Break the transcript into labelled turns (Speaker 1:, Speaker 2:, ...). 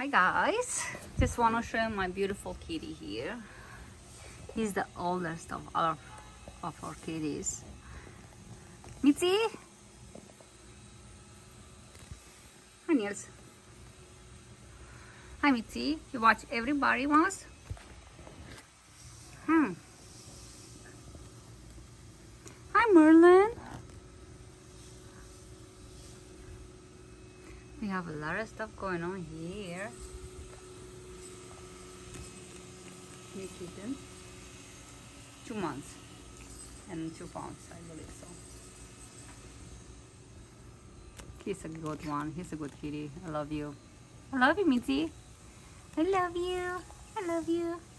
Speaker 1: Hi guys, just want to show you my beautiful kitty here. He's the oldest of our kitties. Mitzi? Hi Niels. Hi Mitzi, you watch Everybody Mouse? Hi Merlin. We have a lot of stuff going on here. New kitten. 2 months and 2 pounds, I believe so. He's a good one. He's a good kitty. I love you. I love you, Mitzi. I love you. I love you.